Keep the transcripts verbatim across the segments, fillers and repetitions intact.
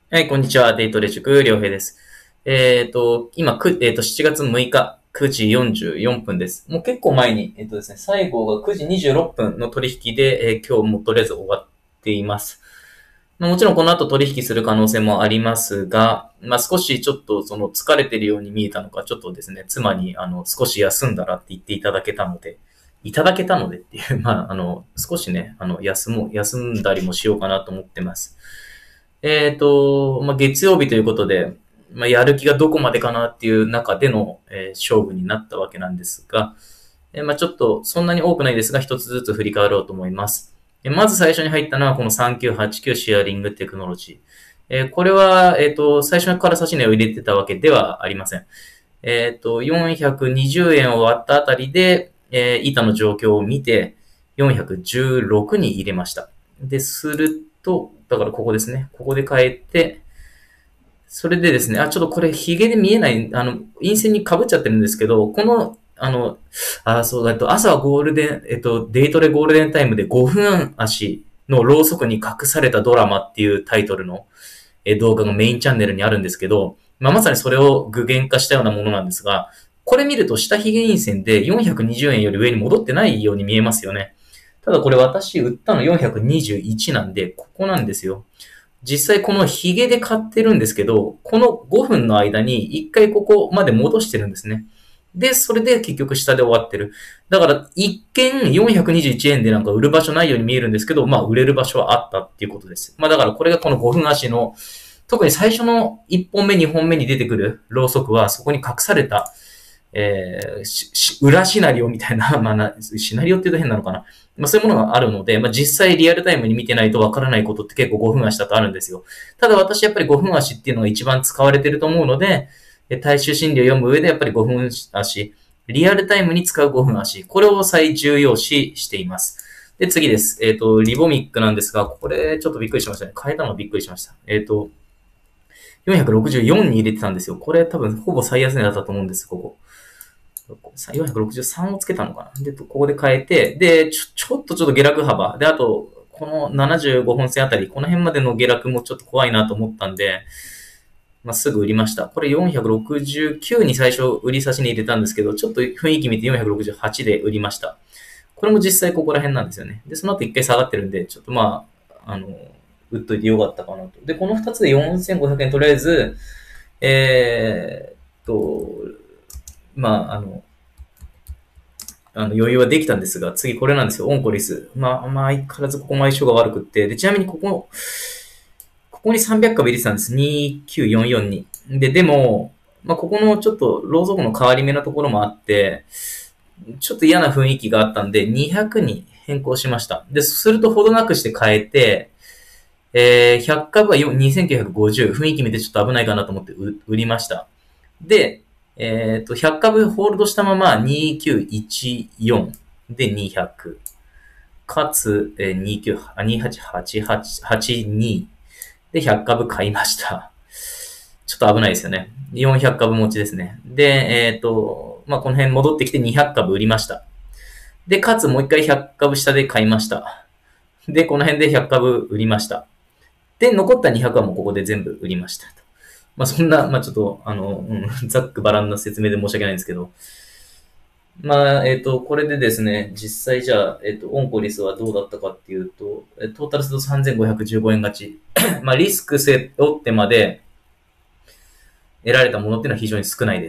はい、こんにちは。デイトレ塾、りょうへいです。えっと、今、く、えっと、しちがつむいか、くじよんじゅうよんぷんです。もう結構前に、えっとですね、最後がくじにじゅうろっぷんの取引で、えー今日もとりあえず終わっています。まあもちろんこの後取引する可能性もありますが、まあ少しちょっとその疲れてるように見えたのか、ちょっとですね、妻にあの少し休んだらって言っていただけたので、いただけたのでっていう、まああの、少しね、あの、休もう、休んだりもしようかなと思ってます。えっと、まあ、月曜日ということで、まあ、やる気がどこまでかなっていう中での、えー勝負になったわけなんですが、えーまあ、ちょっとそんなに多くないですが、一つずつ振り返ろうと思います。えーまず最初に入ったのはこのさんきゅうはちきゅうシェアリングテクノロジー。えーこれは、えっと、最初から差し値を入れてたわけではありません。えっと、よんひゃくにじゅうえんを割ったあたりで、えー板の状況を見て、よんひゃくじゅうろくに入れました。で、すると、だからここですね。ここで変えて、それでですね、あ、ちょっとこれヒゲで見えない、あの、陰線に被っちゃってるんですけど、この、あの、あ、そうだ、えっと、朝はゴールデン、えっと、デイトレゴールデンタイムでごふん足のろうそくに隠されたドラマっていうタイトルのえ動画がメインチャンネルにあるんですけど、まあ、まさにそれを具現化したようなものなんですが、これ見ると下髭陰線でよんひゃくにじゅうえんより上に戻ってないように見えますよね。ただこれ私売ったのよんひゃくにじゅういちなんで、ここなんですよ。実際このヒゲで買ってるんですけど、このごふんの間に一回ここまで戻してるんですね。で、それで結局下で終わってる。だから、一見よんひゃくにじゅういちえんでなんか売る場所ないように見えるんですけど、まあ売れる場所はあったっていうことです。まあだからこれがこのごふん足の、特に最初のいっぽんめ、にほんめに出てくるろうそくはそこに隠されたえー、裏シナリオみたいな、まあな、シナリオって言うと変なのかな。まあそういうものがあるので、まあ実際リアルタイムに見てないとわからないことって結構ごふん足だとあるんですよ。ただ私やっぱりごふん足っていうのが一番使われてると思うので、大衆心理を読む上でやっぱりごふん足、リアルタイムに使うごふん足、これを最重要視しています。で、次です。えっ、ー、と、リボミックなんですが、これちょっとびっくりしましたね。変えたのがびっくりしました。えっ、ー、と、よんひゃくろくじゅうよんに入れてたんですよ。これ多分ほぼ最安値だったと思うんです、ここ。よんひゃくろくじゅうさんをつけたのかな。で、ここで変えて、で、ちょ、ちょっとちょっと下落幅。で、あと、このななじゅうごほん線あたり、この辺までの下落もちょっと怖いなと思ったんで、まあ、すぐ売りました。これよんひゃくろくじゅうきゅうに最初売り差しに入れたんですけど、ちょっと雰囲気見てよんひゃくろくじゅうはちで売りました。これも実際ここら辺なんですよね。で、その後一回下がってるんで、ちょっとまあ、あの、売っといてよかったかなと。で、この二つでよんせんごひゃくえんとりあえず、えーっと、まあ、あの、あの余裕はできたんですが、次これなんですよ。オンコリス。まあ、まあ、相変わらずここも相性が悪くって。で、ちなみにここ、ここにさんびゃく株入れてたんです。にきゅうよんよんに。で、でも、まあ、ここのちょっと、ローソクの変わり目のところもあって、ちょっと嫌な雰囲気があったんで、にひゃくに変更しました。で、するとほどなくして変えて、えー、ひゃく株はにせんきゅうひゃくごじゅう、雰囲気見てちょっと危ないかなと思って売りました。で、えっ、ー、と、ひゃく株ホールドしたままにきゅういちよんでにひゃく。かつ、えー、にきゅう、あ、にはちはちはちはちにでひゃく株買いました。ちょっと危ないですよね。よんひゃく株持ちですね。で、えっ、ー、と、まあ、この辺戻ってきてにひゃく株売りました。で、かつもう一回ひゃく株下で買いました。で、この辺でひゃく株売りました。で、残ったにひゃくはもうここで全部売りました。まあそんな、まあちょっと、あの、うん、ざっくばらんな説明で申し訳ないんですけど、まあ、えっ、と、これでですね、実際じゃあ、えっ、と、オンコリスはどうだったかっていうと、トータルするとさんぜんごひゃくじゅうごえん勝ち。まあ、リスク背負ってまで得られたものっていうのは非常に少ないです。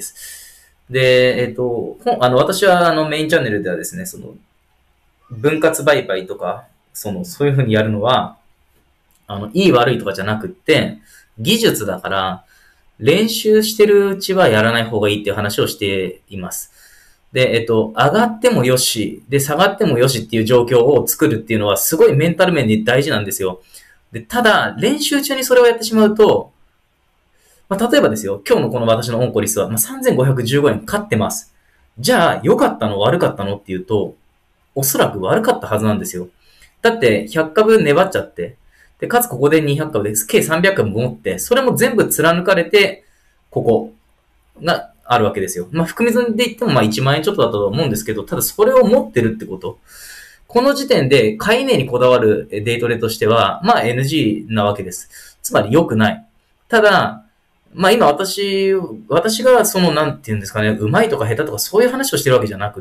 で、えっ、と、あの、私はあのメインチャンネルではですね、その、分割売買とか、その、そういうふうにやるのは、あの、いい悪いとかじゃなくって、技術だから、練習してるうちはやらない方がいいっていう話をしています。で、えっと、上がってもよし、で、下がってもよしっていう状況を作るっていうのはすごいメンタル面で大事なんですよ。で、ただ、練習中にそれをやってしまうと、まあ、例えばですよ、今日のこの私のオンコリスは、まあ、さんぜんごひゃくじゅうごえん買ってます。じゃあ、良かったの悪かったのっていうと、おそらく悪かったはずなんですよ。だって、ひゃく株粘っちゃって、で、かつここでにひゃく株です。計さんびゃく株持って、それも全部貫かれて、ここがあるわけですよ。まあ、含み損で言ってもまあいちまん円ちょっとだったと思うんですけど、ただそれを持ってるってこと。この時点で買い値にこだわるデイトレとしては、まあ エヌジー なわけです。つまり良くない。 ただ、まあ今私、私がそのなんていうんですかね、うまいとか下手とかそういう話をしてるわけじゃなくって、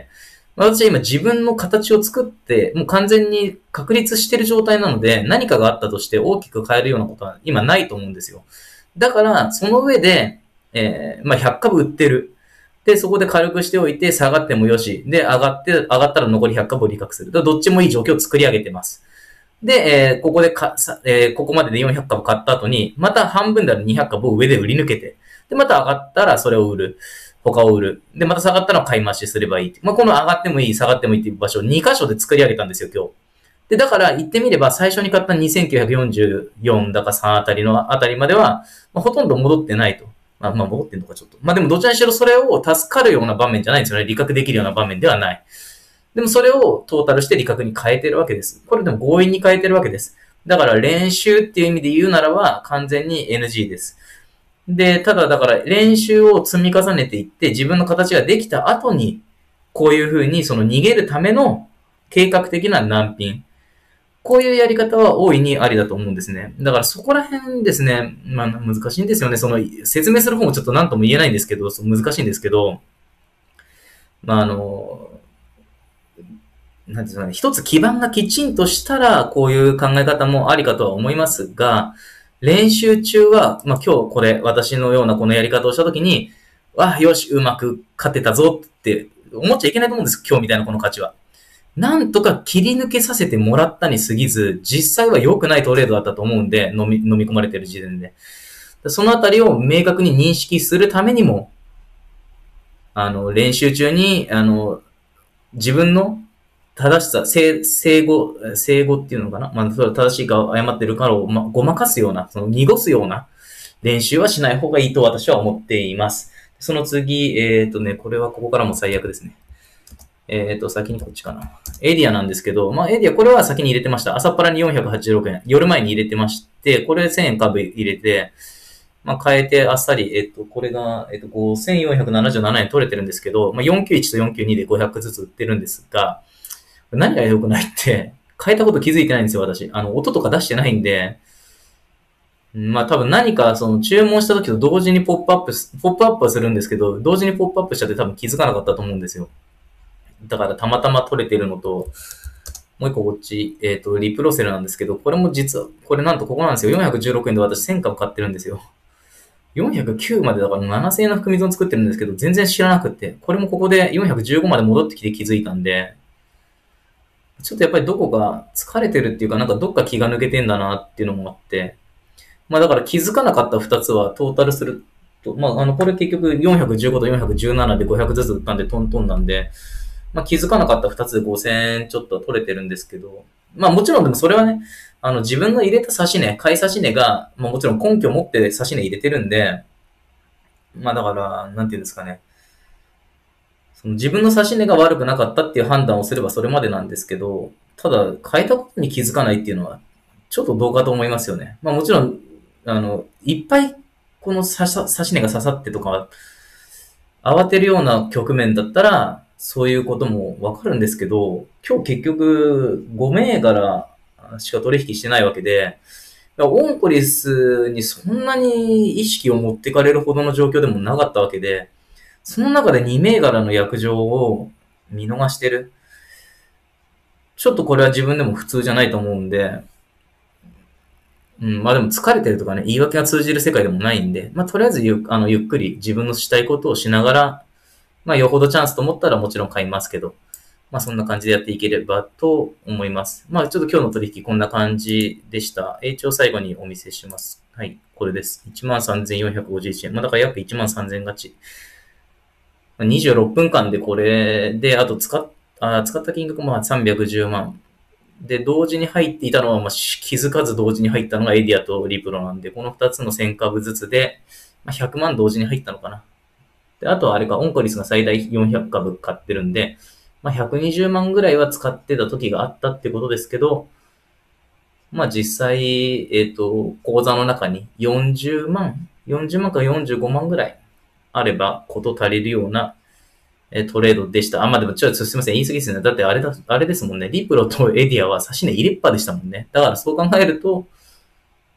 私は今自分の形を作って、もう完全に確立してる状態なので、何かがあったとして大きく変えるようなことは今ないと思うんですよ。だから、その上で、えー、まあひゃっかぶ売ってる。で、そこで軽くしておいて、下がってもよし。で、上がって、上がったら残りひゃっかぶを利確する。どっちもいい状況を作り上げてます。で、えー、ここでか、えー、ここまででよんひゃっかぶ買った後に、また半分であるにひゃっかぶを上で売り抜けて、で、また上がったらそれを売る。他を売る。で、また下がったら買い増しすればいい。まあ、この上がってもいい、下がってもいいっていう場所をに箇所で作り上げたんですよ、今日。で、だから言ってみれば最初に買ったにせんきゅうひゃくよんじゅうよんだかさんあたりのあたりまでは、まあ、ほとんど戻ってないと。まあ、まあ、戻ってんのかちょっと。まあ、でもどちらにしろそれを助かるような場面じゃないんですよね。利確できるような場面ではない。でもそれをトータルして利確に変えてるわけです。これでも強引に変えてるわけです。だから練習っていう意味で言うならば完全に エヌジー です。で、ただだから練習を積み重ねていって自分の形ができた後にこういう風にその逃げるための計画的な難品。こういうやり方は大いにありだと思うんですね。だからそこら辺ですね、まあ難しいんですよね。その説明する方もちょっと何とも言えないんですけど、難しいんですけど、まああの、なんですかね、一つ基盤がきちんとしたら、こういう考え方もありかとは思いますが、練習中は、まあ今日これ、私のようなこのやり方をしたときに、わあ、よし、うまく勝てたぞって思っちゃいけないと思うんです。今日みたいなこの価値は。なんとか切り抜けさせてもらったに過ぎず、実際は良くないトレードだったと思うんで、飲み、飲み込まれてる時点で。そのあたりを明確に認識するためにも、あの、練習中に、あの、自分の正しさ、正、正語、正語っていうのかな、まあ、それは正しいか誤ってるかを、まあ、ごまかすような、その濁すような練習はしない方がいいと私は思っています。その次、えっとね、これはここからも最悪ですね。えっと、先にこっちかな。エディアなんですけど、まあ、エディア、これは先に入れてました。朝っぱらによんひゃくはちじゅうろくえん。夜前に入れてまして、これせんえん株入れて、まあ、変えてあっさり、えっと、これが、えっと、ごせんよんひゃくななじゅうななえん取れてるんですけど、まあ、よんきゅういちとよんきゅうにでごひゃくずつ売ってるんですが、何が良くないって、変えたこと気づいてないんですよ、私。あの、音とか出してないんで、まあ多分何かその注文した時と同時にポップアップ、ポップアップはするんですけど、同時にポップアップしちゃって多分気づかなかったと思うんですよ。だからたまたま取れてるのと、もう一個こっち、えっと、リプロセルなんですけど、これも実は、これなんとここなんですよ。よんひゃくじゅうろくえんで私せん株買ってるんですよ。よんひゃくきゅうまでだからななせんえんの含み損作ってるんですけど、全然知らなくって、これもここでよんひゃくじゅうごまで戻ってきて気づいたんで、ちょっとやっぱりどこか疲れてるっていうか、なんかどっか気が抜けてんだなっていうのもあって、まあだから気づかなかったふたつはトータルすると、まああのこれ結局よんひゃくじゅうごとよんひゃくじゅうななでごひゃくずつ売ったんでトントンなんで、まあ気づかなかったふたつでごせんえんちょっと取れてるんですけど、まあもちろんでもそれはね、あの自分の入れた差し値、買い差し値が、まあもちろん根拠を持って差し値入れてるんで、まあだから、なんていうんですかね。その自分の差し値が悪くなかったっていう判断をすればそれまでなんですけど、ただ変えたことに気づかないっていうのは、ちょっとどうかと思いますよね。まあもちろん、あの、いっぱいこの差し差し値が刺さってとか、慌てるような局面だったら、そういうこともわかるんですけど、今日結局ご銘柄しか取引してないわけで、オンコリスにそんなに意識を持ってかれるほどの状況でもなかったわけで、その中でに銘柄の約定を見逃してる。ちょっとこれは自分でも普通じゃないと思うんで、うん、まあでも疲れてるとかね、言い訳が通じる世界でもないんで、まあとりあえずゆあのゆっくり自分のしたいことをしながら、まあよほどチャンスと思ったらもちろん買いますけど、まあそんな感じでやっていければと思います。まあちょっと今日の取引こんな感じでした。一応最後にお見せします。はい、これです。いちまんさんぜんよんひゃくごじゅういちえん。まあだから約いちまんさんぜん勝ち。にじゅうろっぷんかんでこれで、あと使っ、あ使った金額もさんびゃくじゅうまん。で、同時に入っていたのは、まあ、気づかず同時に入ったのがエディアとリプロなんで、このふたつのせん株ずつで、まあ、ひゃくまん同時に入ったのかな。で、あとはあれか、オンコリスが最大よんひゃく株買ってるんで、まあ、ひゃくにじゅうまんぐらいは使ってた時があったってことですけど、まあ実際、えっと、口座の中によんじゅうまん、よんじゅうまんからよんじゅうごまんぐらいあればこと足りるようなトレードでした。あ、まあでもちょっとすみません。言い過ぎですね。だってあれだ、あれですもんね。リプロとエディアは差し値入れっぱでしたもんね。だからそう考えると、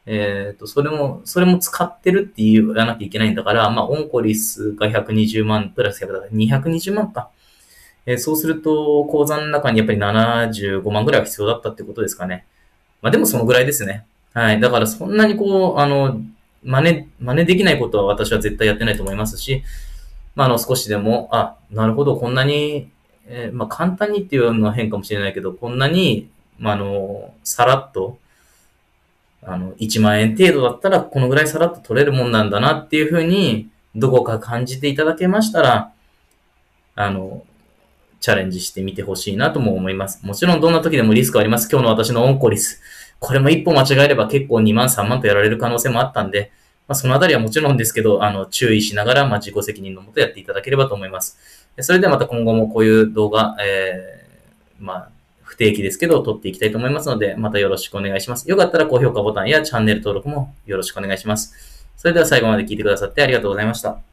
えっと、それも、それも使ってるって言わなきゃいけないんだから、まあ、オンコリスがひゃくにじゅうまんプラスひゃくだからにひゃくにじゅうまんか。えーそうすると、口座の中にやっぱりななじゅうごまんぐらいは必要だったってことですかね。まあでもそのぐらいですね。はい。だからそんなにこう、あの、真似、真似できないことは私は絶対やってないと思いますし、まああの少しでも、あ、なるほど、こんなに、えーまあ簡単にっていうのは変かもしれないけど、こんなに、まああの、さらっと、あの、いちまん円程度だったら、このぐらいさらっと取れるもんなんだなっていうふうに、どこか感じていただけましたら、あの、チャレンジしてみてほしいなとも思います。もちろんどんな時でもリスクはあります。今日の私のオンコリス。これも一歩間違えれば結構にまんさんまんとやられる可能性もあったんで、まあ、そのあたりはもちろんですけど、あの、注意しながら、まあ、自己責任のもとやっていただければと思います。それではまた今後もこういう動画、えー、まあ、不定期ですけど、撮っていきたいと思いますので、またよろしくお願いします。よかったら高評価ボタンやチャンネル登録もよろしくお願いします。それでは最後まで聞いてくださってありがとうございました。